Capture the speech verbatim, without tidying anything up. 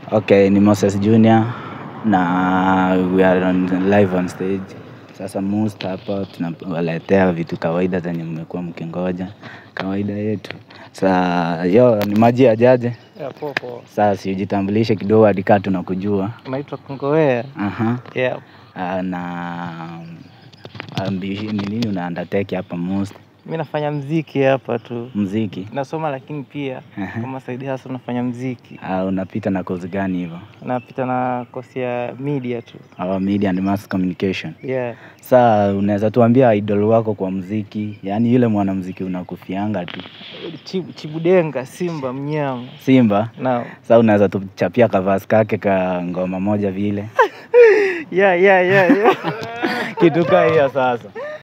Okay, ni Moses Junior na we are on live on stage. Sasa Mmust hapa tunawaletea vitu kawaida zenye mmekuwa mkingoja. Kawaida yetu. Sasa yo ni maji ya jaje? Yeah, popo. Sasa si ujitambulishe kidogo hadi kama tunakujua. Naitwa Kongowea. Aha. Yeah. Uh, na ambition ni nini una undertake hapa Mmust? Mimi nafanya muziki hapa tu. Muziki? Nasoma lakini pia kama side hustle nafanya muziki. Ah, uh, unapita na course gani hivyo? Napita na course ya media tu. Our media and mass communication. Yeah. Sasa unaweza tuambia idol wako kwa muziki, yani yule mwanamuziki unakufianga tu. Chibu, Chibudenga, Simba, Mnyama. Simba? Naam. Sasa unaweza tuchapia kavasi kake ka ngoma moja vile. Yeah, yeah, yeah, yeah. Kitu kaa hiyo sasa.